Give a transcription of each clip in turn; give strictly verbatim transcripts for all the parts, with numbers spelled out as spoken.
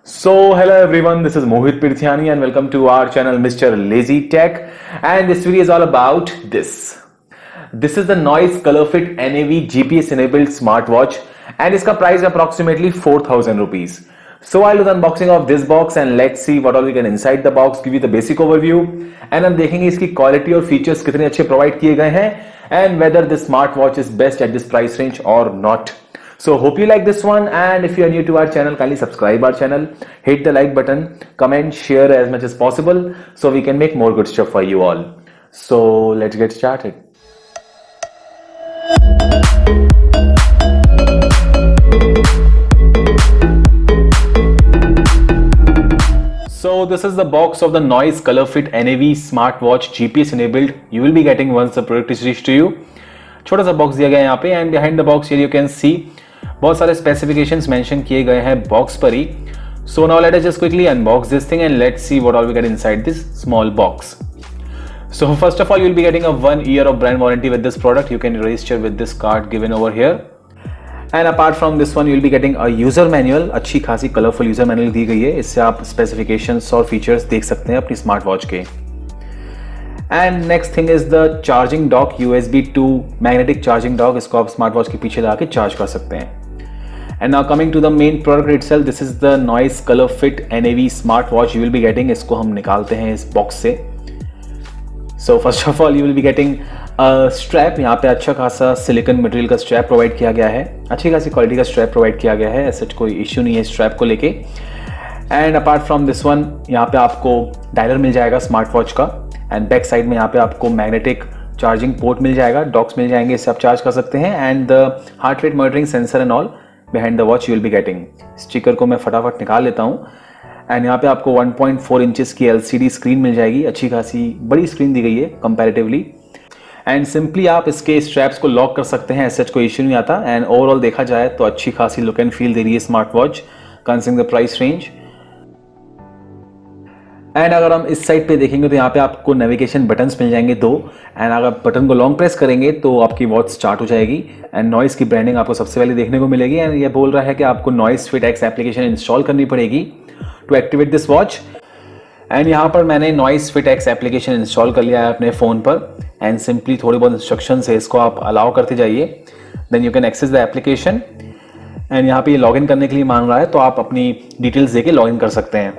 So hello everyone, this is Mohit Pirthyani and welcome to our channel Mister Lazy Tech, and this video is all about this. This is the Noise ColorFit N A V G P S enabled smartwatch and इसका price approximately four thousand rupees. So I'll do the unboxing of this box and let's see what all we can inside the box, give you the basic overview and हम देखेंगे इसकी quality और features कितने अच्छे provide किए गए हैं and whether this smartwatch is best at this price range or not. So hope you like this one, and if you are new to our channel, kindly subscribe our channel, hit the like button, comment, share as much as possible so we can make more good stuff for you all. So let's get started. So this is the box of the Noise ColorFit N A V smartwatch G P S enabled. You will be getting once the product is reached to you. छोटा सा box दिया गया है यहाँ पे, and behind the box here you can see बहुत सारे specifications mention किए गए हैं बॉक्स पर ही. So now let us just quickly unbox this thing and let's see what all we get inside this small box. So first of all, you will be getting a one year of brand warranty with this product. You can register with this card given over here. And apart from this one, you will be getting a user manual. अच्छी खासी colourful user manual दी गई है, इससे आप specifications और features देख सकते हैं अपनी स्मार्ट वॉच के. And next thing is the charging dock, U S B to magnetic charging dock. इसको आप स्मार्ट वॉच के पीछे लगा के चार्ज कर सकते हैं. And now coming to the main product itself, this is the Noise ColorFit N A V smart watch you will be getting. इसको हम निकालते हैं इस बॉक्स से. So first of all you will be getting strap. यहाँ पे अच्छा खासा सिलिकॉन मटेरियल का स्ट्रैप प्रोवाइड किया गया है, अच्छी खासी क्वालिटी का स्ट्रैप प्रोवाइड किया गया है. ऐसा कोई इश्यू नहीं है स्ट्रैप को लेके. And apart from this one, यहाँ पे आपको डायलर मिल जाएगा स्मार्ट वॉच का, एंड बैक साइड में यहाँ पे आपको मैग्नेटिक चार्जिंग पोर्ट मिल जाएगा, डॉक्स मिल जाएंगे, इससे आप चार्ज कर सकते हैं. And the heart rate monitoring sensor and all behind the watch you will be getting. Sticker को मैं फटाफट निकाल लेता हूँ. एंड यहाँ पे आपको वन पॉइंट फोर इंचेस की एल सी डी स्क्रीन मिल जाएगी, अच्छी खासी बड़ी स्क्रीन दी गई है कंपैरेटिवली. एंड सिंपली आप इसके स्ट्रैप्स को लॉक कर सकते हैं, ऐसा कोई इश्यू नहीं आता. एंड ओवरऑल देखा जाए तो अच्छी खासी लुक एंड फील दे रही है smart watch considering the price range. And अगर हम इस साइड पे देखेंगे तो यहाँ पे आपको नेविगेशन बटन्स मिल जाएंगे दो. एंड अगर बटन को लॉन्ग प्रेस करेंगे तो आपकी वॉच स्टार्ट हो जाएगी. एंड नॉइस की ब्रांडिंग आपको सबसे पहले देखने को मिलेगी. एंड ये बोल रहा है कि आपको Noise Fit X application install करनी पड़ेगी to activate this watch. And यहाँ पर मैंने Noise Fit X application install कर लिया है अपने फ़ोन पर. एंड सिंपली थोड़ी बहुत इंस्ट्रक्शन है, इसको आप अलाउ करते जाइए, then you can access the application. And यहाँ पे लॉगिन करने के लिए मांग रहा है, तो आप अपनी डिटेल्स देके लॉगिन कर सकते हैं.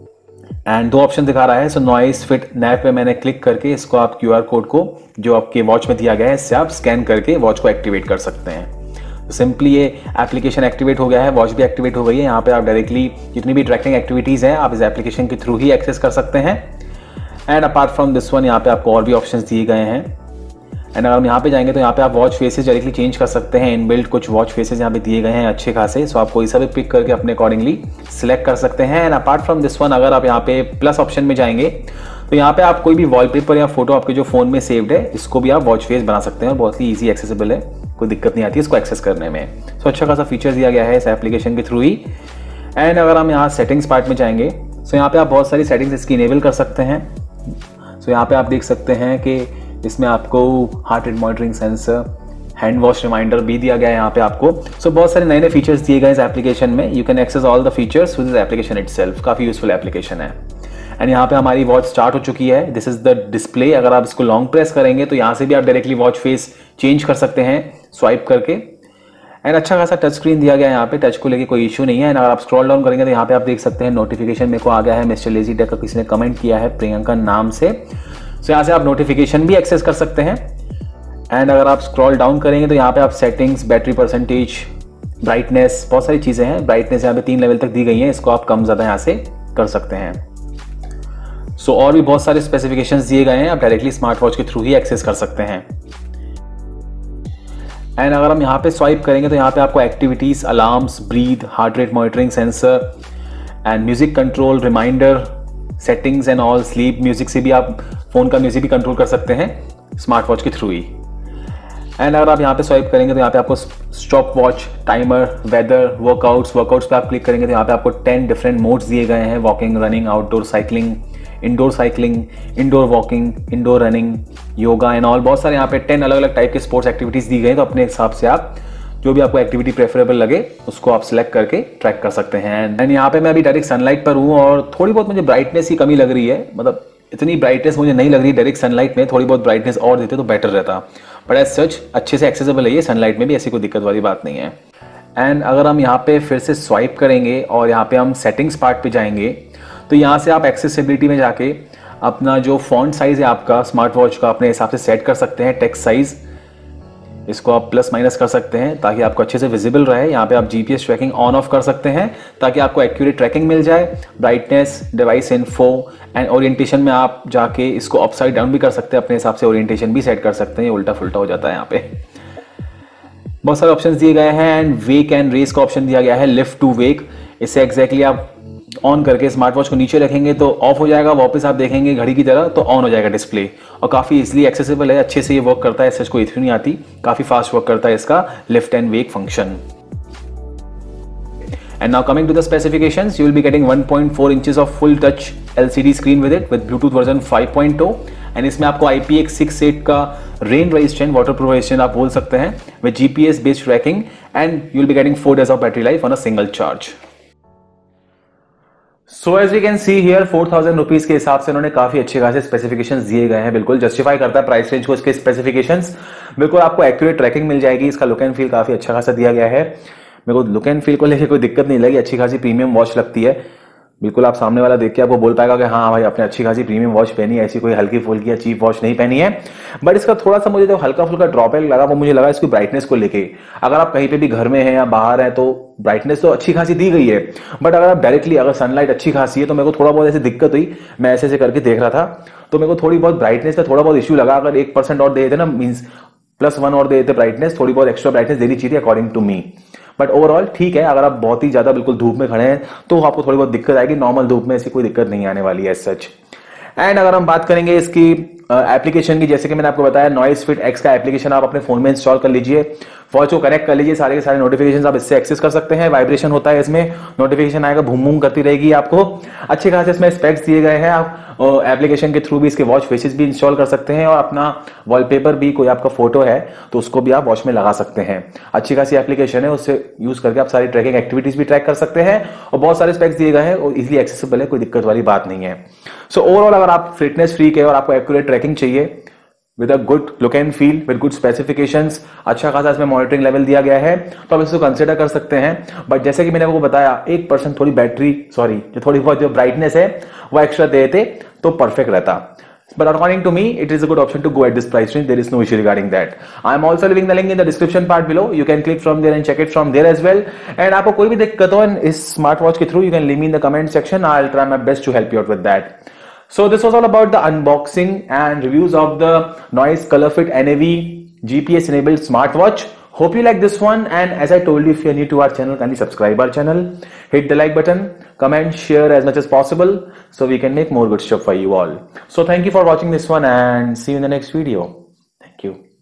एंड दो ऑप्शन दिखा रहा है. सो नॉइस फिट नैप पे मैंने क्लिक करके इसको आप क्यू आर कोड को जो आपके वॉच में दिया गया है, इससे आप स्कैन करके वॉच को एक्टिवेट कर सकते हैं. तो सिंपली ये एप्लीकेशन एक्टिवेट हो गया है, वॉच भी एक्टिवेट हो गई है. यहाँ पे आप डायरेक्टली जितनी भी ट्रैकिंग एक्टिविटीज़ हैं आप इस एप्लीकेशन के थ्रू ही एक्सेस कर सकते हैं. And apart from this one, यहाँ पे आपको और भी ऑप्शंस दिए गए हैं. एंड अगर हम यहाँ पे जाएंगे तो यहाँ पे आप वॉच फेसेस डायरेक्टली चेंज कर सकते हैं. इनबिल्ट कुछ वॉच फेसेस यहाँ पे दिए गए हैं अच्छे खासे, सो आप कोई सा भी पिक करके अपने अकॉर्डिंगली सिलेक्ट कर सकते हैं. And apart from this one, अगर आप यहाँ पे प्लस ऑप्शन में जाएंगे तो यहाँ पे आप कोई भी वॉलपेपर या फोटो आपके जो फोन में सेव्ड है, इसको भी आप वॉच फेस बना सकते हैं. और बहुत ही ईजी एक्सेसिबल है, कोई दिक्कत नहीं आती है इसको एक्सेस करने में. सो so, अच्छा खासा फीचर दिया गया है इस एप्लीकेशन के थ्रू ही. एंड अगर हम यहाँ सेटिंग्स पार्ट में जाएंगे तो so, यहाँ पे आप बहुत सारी सेटिंग्स इसकी इनेबल कर सकते हैं. सो so, यहाँ पे आप देख सकते हैं कि इसमें आपको heart rate monitoring sensor, hand wash reminder भी दिया गया है यहाँ पे आपको. सो so, बहुत सारे नए नए फीचर्स दिए गए इस एप्लीकेशन में. You can access all the features with this application itself. काफ़ी यूजफुल एप्लीकेशन है. एंड यहाँ पे हमारी वॉच स्टार्ट हो चुकी है. This is the display. अगर आप इसको लॉन्ग प्रेस करेंगे तो यहाँ से भी आप डायरेक्टली वॉच फेस चेंज कर सकते हैं स्वाइप करके. एंड अच्छा खासा टच स्क्रीन दिया गया है यहाँ पे, टच को लेके कोई इशू नहीं है. एंड अगर आप स्क्रॉल डाउन करेंगे तो यहाँ पे आप देख सकते हैं नोटिफिकेशन मेरे को आ गया है. मिस्टर लेजी टेक का किसी ने कमेंट किया है प्रियंका नाम से. सो so, यहाँ से आप नोटिफिकेशन भी एक्सेस कर सकते हैं. एंड अगर आप स्क्रॉल डाउन करेंगे तो यहाँ पे आप सेटिंग्स, बैटरी परसेंटेज, ब्राइटनेस, बहुत सारी चीज़ें हैं. ब्राइटनेस यहाँ पे तीन लेवल तक दी गई हैं, इसको आप कम ज़्यादा यहाँ से कर सकते हैं. सो so, और भी बहुत सारे स्पेसिफिकेशंस दिए गए हैं, आप डायरेक्टली स्मार्ट वॉच के थ्रू ही एक्सेस कर सकते हैं. एंड अगर हम यहाँ पे स्वाइप करेंगे तो यहाँ पे आपको activities, alarms, breathe, heart rate monitoring sensor and music control, reminder, settings and all, sleep music से भी आप फ़ोन का म्यूजिक भी कंट्रोल कर सकते हैं स्मार्ट वॉच के थ्रू ही. एंड अगर आप यहाँ पे स्वाइप करेंगे तो यहाँ पे आपको stopwatch, timer, weather, workouts workouts पे आप क्लिक करेंगे तो यहाँ पे आपको टेन डिफरेंट मोड्स दिए गए हैं. Walking, running, outdoor cycling, indoor cycling, indoor walking, indoor running, yoga and all. बहुत सारे यहाँ पे टेन अलग अलग टाइप के स्पोर्ट्स एक्टिविटीज़ दी गई हैं. तो अपने हिसाब से आप जो भी आपको एक्टिविटी प्रेफरेबल लगे उसको आप सिलेक्ट करके ट्रैक कर सकते हैं। एंड यहाँ पे मैं अभी डायरेक्ट सनलाइट पर हूँ और थोड़ी बहुत मुझे ब्राइटनेस की कमी लग रही है, मतलब इतनी ब्राइटनेस मुझे नहीं लग रही। डायरेक्ट सनलाइट में थोड़ी बहुत ब्राइटनेस और देते तो बेटर रहता, बट एज सच अच्छे से एक्सेसिबल है ये, सनलाइट में भी ऐसी कोई दिक्कत वाली बात नहीं है। एंड अगर हम यहाँ पे फिर से स्वाइप करेंगे और यहाँ पे हम सेटिंग्स पार्ट पे जाएंगे तो यहाँ से आप एक्सेसिबिलिटी में जाके अपना जो फॉन्ट साइज है आपका स्मार्ट वॉच का अपने हिसाब से सेट कर सकते हैं। टेक्स्ट साइज इसको आप प्लस माइनस कर सकते हैं ताकि आपको अच्छे से विजिबल रहे। यहाँ पे आप जीपीएस ट्रैकिंग ऑन ऑफ कर सकते हैं ताकि आपको एक्यूरेट ट्रैकिंग मिल जाए। Brightness, device info and orientation में आप जाके इसको अपसाइड डाउन भी कर सकते हैं, अपने हिसाब से ओरिएंटेशन भी सेट कर सकते हैं। उल्टा फुल्टा हो जाता है यहाँ पे। बहुत सारे ऑप्शंस दिए गए हैं एंड वेक एंड रेस का ऑप्शन दिया गया है, लिफ्ट टू वेक। इससे एग्जैक्टली आप ऑन करके स्मार्ट वॉच को नीचे रखेंगे तो ऑफ हो जाएगा, वापस आप देखेंगे घड़ी की तरह तो ऑन हो जाएगा डिस्प्ले। और काफ़ी इजीली एक्सेसिबल है, अच्छे से ये वर्क करता है, सच कोई इश्यू नहीं आती, काफ़ी फास्ट वर्क करता है इसका lift and wake function. And now coming to the specifications, you will be getting one point four inches of full touch L C D screen with it with Bluetooth version five point oh and इसमें आपको I P X sixty-eight का rain resistant waterproof resistant आप बोल सकते हैं with G P S based tracking and you will be getting four days of battery life on a single charge. So as we can see here four thousand rupees के हिसाब से उन्होंने काफी अच्छे खासे स्पेसिफिकेशंस दिए गए हैं, बिल्कुल जस्टिफाई करता है प्राइस रेंज को इसके स्पेसिफिकेशंस। बिल्कुल आपको एक्यूरेट ट्रैकिंग मिल जाएगी, इसका लुक एंड फील काफी अच्छा खासा दिया गया है। मेरे को लुक एंड फील को लेके कोई दिक्कत नहीं लगी, अच्छी खासी प्रीमियम वॉच लगती है। बिल्कुल आप सामने वाला देख के आपको बोल पाएगा कि हाँ भाई आपने अच्छी खासी प्रीमियम वॉच पहनी है, ऐसी कोई हल्की फुल्की या चीप वॉच नहीं पहनी है। बट इसका थोड़ा सा मुझे जो हल्का फुल्का ड्रॉबैक लगा वो मुझे लगा इसकी ब्राइटनेस को लेके। अगर आप कहीं पे भी घर में हैं या बाहर हैं तो ब्राइटनेस तो अच्छी खासी दी गई है, बट अगर आप डायरेक्टली अगर सनलाइट अच्छी खासी है तो मेरे को थोड़ा बहुत ऐसी दिक्कत हुई। मैं ऐसे ऐसे करके देख रहा था तो मेरे को थोड़ी बहुत ब्राइटनेस में थोड़ा बहुत इश्यू लगा। अगर एक परसेंट और दे देते ना, मीन्स प्लस वन और दे देते ब्राइटनेस, थोड़ी बहुत एक्स्ट्रा ब्राइटनेस देनी चाहिए according to me. But overall ठीक है, अगर आप बहुत ही ज्यादा बिल्कुल धूप में खड़े हैं तो आपको थोड़ी बहुत दिक्कत आएगी, नॉर्मल धूप में ऐसी कोई दिक्कत नहीं आने वाली है एज सच। एंड अगर हम बात करेंगे इसकी एप्लीकेशन की, जैसे कि मैंने आपको बताया नॉइस फिट एक्स का एप्लीकेशन आप अपने फोन में इंस्टॉल कर लीजिए, वॉच को कनेक्ट कर लीजिए, सारे के सारे नोटिफिकेशन आप इससे एक्सेस कर सकते हैं। वाइब्रेशन होता है इसमें, नोटिफिकेशन आएगा, भूम भूम करती रहेगी आपको। अच्छे खासे इसमें स्पेक्स दिए गए हैं, आप एप्लीकेशन के थ्रू भी इसके वॉच फेसेस भी इंस्टॉल कर सकते हैं और अपना वॉलपेपर भी, कोई आपका फोटो है तो उसको भी आप वॉच में लगा सकते हैं। अच्छी खासी एप्लीकेशन है, उससे यूज करके आप सारी ट्रैकिंग एक्टिविटीज भी ट्रैक कर सकते हैं और बहुत सारे स्पेक्स दिए गए हैं और इजिली एक्सेसिबल है, कोई दिक्कत वाली बात नहीं है। सो ओवरऑल अगर आप फिटनेस फ्रीक है और आपको एक्यूरेट ट्रैकिंग चाहिए with a good look and feel with good specifications, अच्छा खासा इसमें मॉनिटरिंग लेवल दिया गया है तो आप इसको कंसिडर कर सकते हैं। बट जैसे कि मैंने आपको बताया एक परसेंट थोड़ी बैटरी सॉरी जो थोड़ी बहुत जो ब्राइटनेस है वो एक्स्ट्रा देते तो परफेक्ट रहता। But according to me, it is a good option to go at this price range. There is no issue regarding that. I am also leaving the link in the description part below. You can click from there and check it from there as well. And आपको कोई भी दिक्कत हो इस smart watch के through, you can leave me in the comment section. I'll try my best to help you out with that. So this was all about the unboxing and reviews of the Noise ColorFit N A V G P S enabled smartwatch. Hope you like this one, and as I told you, if you are new to our channel, kindly subscribe our channel, hit the like button, comment, share as much as possible so we can make more good stuff for you all. So thank you for watching this one and see you in the next video. Thank you.